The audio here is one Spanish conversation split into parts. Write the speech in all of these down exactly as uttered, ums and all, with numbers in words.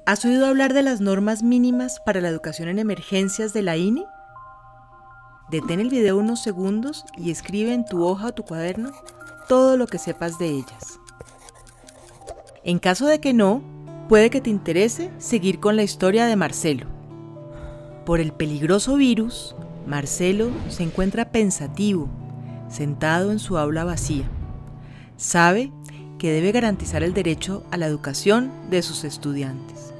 ¿Has oído hablar de las normas mínimas para la educación en emergencias de la I N E? Detén el video unos segundos y escribe en tu hoja o tu cuaderno todo lo que sepas de ellas. En caso de que no, puede que te interese seguir con la historia de Marcelo. Por el peligroso virus, Marcelo se encuentra pensativo, sentado en su aula vacía. Sabe que debe garantizar el derecho a la educación de sus estudiantes.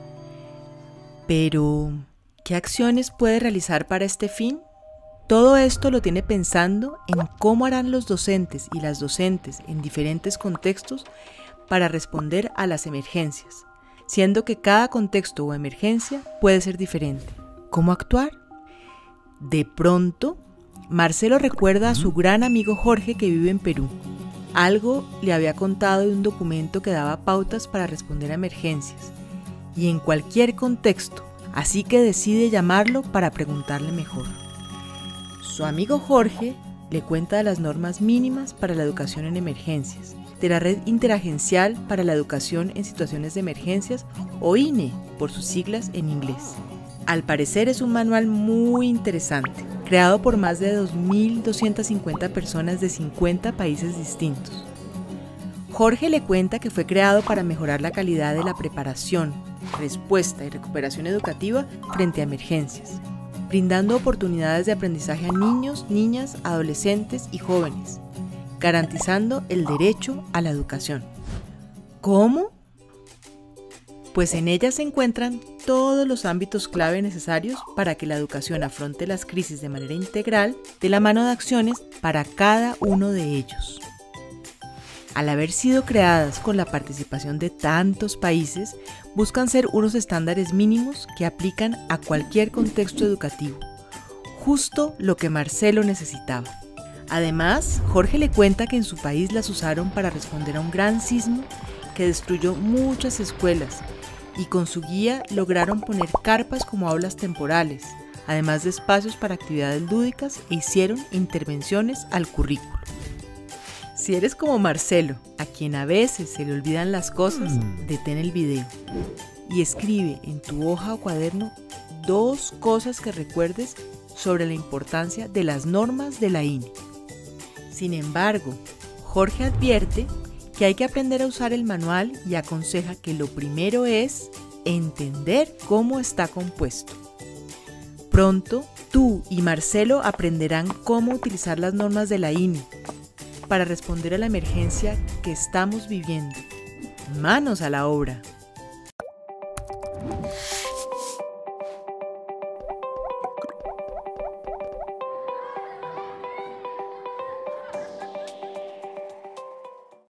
Pero, ¿qué acciones puede realizar para este fin? Todo esto lo tiene pensando en cómo harán los docentes y las docentes en diferentes contextos para responder a las emergencias, siendo que cada contexto o emergencia puede ser diferente. ¿Cómo actuar? De pronto, Marcelo recuerda a su gran amigo Jorge que vive en Perú. Algo le había contado de un documento que daba pautas para responder a emergencias, y en cualquier contexto, así que decide llamarlo para preguntarle mejor. Su amigo Jorge le cuenta de las normas mínimas para la educación en emergencias, de la Red Interagencial para la Educación en Situaciones de Emergencias, o I N E, por sus siglas en inglés. Al parecer es un manual muy interesante, creado por más de dos mil doscientas cincuenta personas de cincuenta países distintos. Jorge le cuenta que fue creado para mejorar la calidad de la preparación, respuesta y recuperación educativa frente a emergencias, brindando oportunidades de aprendizaje a niños, niñas, adolescentes y jóvenes, garantizando el derecho a la educación. ¿Cómo? Pues en ella se encuentran todos los ámbitos clave necesarios para que la educación afronte las crisis de manera integral, de la mano de acciones para cada uno de ellos. Al haber sido creadas con la participación de tantos países, buscan ser unos estándares mínimos que aplican a cualquier contexto educativo, justo lo que Marcelo necesitaba. Además, Jorge le cuenta que en su país las usaron para responder a un gran sismo que destruyó muchas escuelas, y con su guía lograron poner carpas como aulas temporales, además de espacios para actividades lúdicas, e hicieron intervenciones al currículo. Si eres como Marcelo, a quien a veces se le olvidan las cosas, detén el video y escribe en tu hoja o cuaderno dos cosas que recuerdes sobre la importancia de las normas de la I N E. Sin embargo, Jorge advierte que hay que aprender a usar el manual y aconseja que lo primero es entender cómo está compuesto. Pronto, tú y Marcelo aprenderán cómo utilizar las normas de la I N E para responder a la emergencia que estamos viviendo. ¡Manos a la obra!